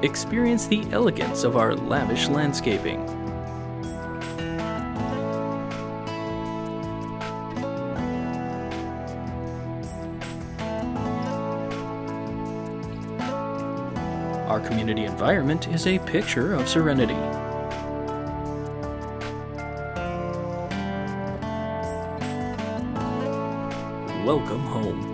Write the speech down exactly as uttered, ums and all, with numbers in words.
Experience the elegance of our lavish landscaping. Our community environment is a picture of serenity. Welcome home.